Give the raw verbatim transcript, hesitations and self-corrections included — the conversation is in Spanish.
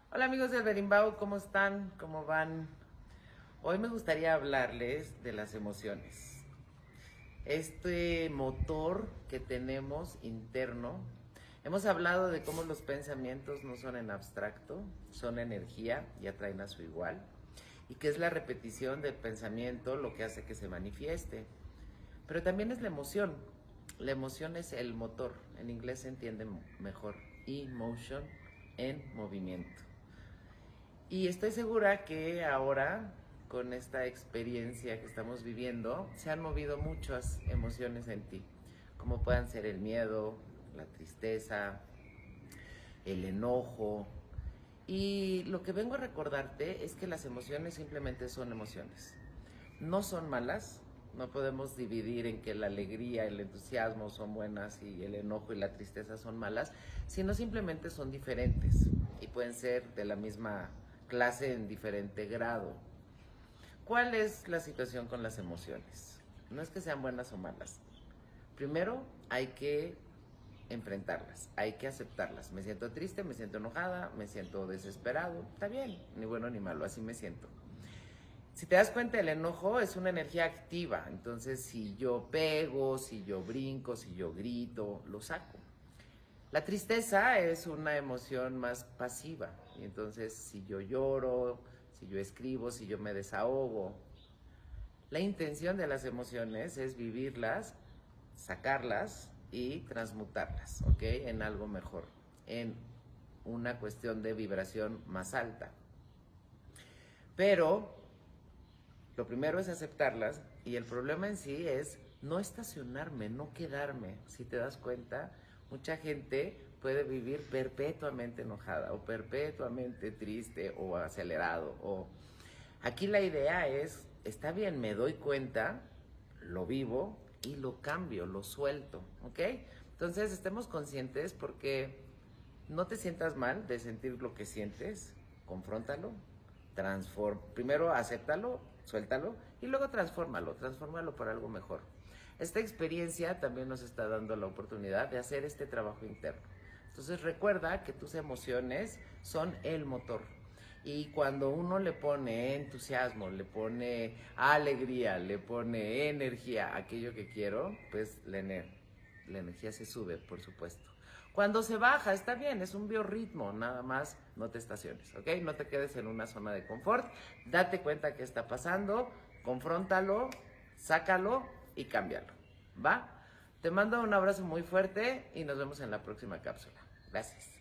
Hola amigos del Berimbau, ¿cómo están? ¿Cómo van? Hoy me gustaría hablarles de las emociones. Este motor que tenemos interno. Hemos hablado de cómo los pensamientos no son en abstracto, son energía y atraen a su igual. Y que es la repetición del pensamiento lo que hace que se manifieste. Pero también es la emoción. La emoción es el motor. En inglés se entiende mejor. Emotion, en movimiento. Y estoy segura que ahora, con esta experiencia que estamos viviendo, se han movido muchas emociones en ti, como puedan ser el miedo, la tristeza, el enojo. Y lo que vengo a recordarte es que las emociones simplemente son emociones. No son malas, no podemos dividir en que la alegría, el entusiasmo son buenas y el enojo y la tristeza son malas, sino simplemente son diferentes y pueden ser de la misma clase en diferente grado. ¿Cuál es la situación con las emociones? No es que sean buenas o malas. Primero hay que enfrentarlas, hay que aceptarlas. Me siento triste, me siento enojada, me siento desesperado. Está bien, ni bueno ni malo, así me siento. Si te das cuenta, el enojo es una energía activa. Entonces, si yo pego, si yo brinco, si yo grito, lo saco. La tristeza es una emoción más pasiva. Y entonces, si yo lloro, si yo escribo, si yo me desahogo. La intención de las emociones es vivirlas, sacarlas y transmutarlas, ¿ok? En algo mejor, en una cuestión de vibración más alta. Pero lo primero es aceptarlas y el problema en sí es no estacionarme, no quedarme. Si te das cuenta, mucha gente puede vivir perpetuamente enojada o perpetuamente triste o acelerado. O... Aquí la idea es, está bien, me doy cuenta, lo vivo y lo cambio, lo suelto, ¿ok? Entonces estemos conscientes porque no te sientas mal de sentir lo que sientes, confróntalo, transforma, primero acéptalo, suéltalo y luego transfórmalo, transfórmalo por algo mejor. Esta experiencia también nos está dando la oportunidad de hacer este trabajo interno. Entonces recuerda que tus emociones son el motor. Y cuando uno le pone entusiasmo, le pone alegría, le pone energía a aquello que quiero, pues la, ener la energía se sube, por supuesto. Cuando se baja, está bien, es un biorritmo, nada más no te estaciones, ¿ok? No te quedes en una zona de confort, date cuenta qué está pasando, confróntalo, sácalo y cámbialo, ¿va? Te mando un abrazo muy fuerte y nos vemos en la próxima cápsula. Gracias.